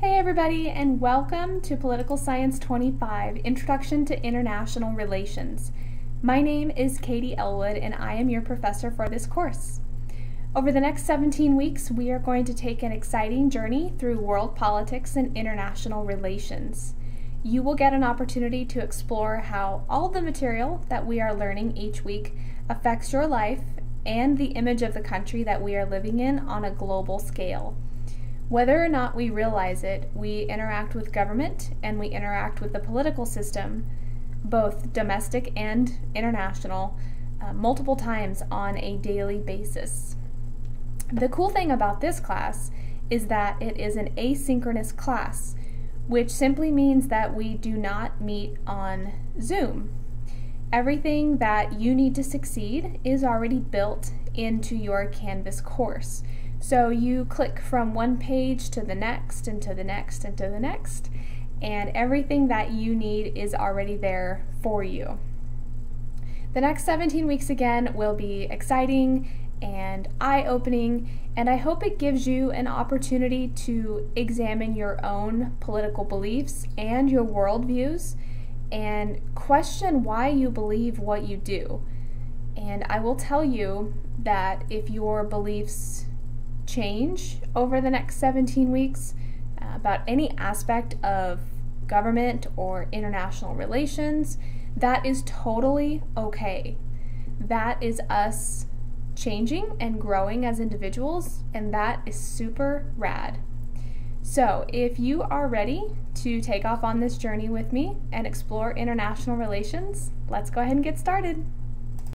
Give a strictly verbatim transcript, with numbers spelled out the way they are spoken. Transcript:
Hey everybody, and welcome to Political Science twenty-five, Introduction to International Relations. My name is Katie Elwood, and I am your professor for this course. Over the next seventeen weeks, we are going to take an exciting journey through world politics and international relations. You will get an opportunity to explore how all the material that we are learning each week affects your life and the image of the country that we are living in on a global scale. Whether or not we realize it, we interact with government and we interact with the political system, both domestic and international, uh, multiple times on a daily basis. The cool thing about this class is that it is an asynchronous class, which simply means that we do not meet on Zoom. Everything that you need to succeed is already built into your Canvas course. So you click from one page to the next and to the next and to the next, and everything that you need is already there for you. The next seventeen weeks again will be exciting and eye-opening, and I hope it gives you an opportunity to examine your own political beliefs and your worldviews and question why you believe what you do. And I will tell you that if your beliefs change over the next seventeen weeks uh, about any aspect of government or international relations, that is totally okay. That is us changing and growing as individuals, and that is super rad. So if you are ready to take off on this journey with me and explore international relations, let's go ahead and get started.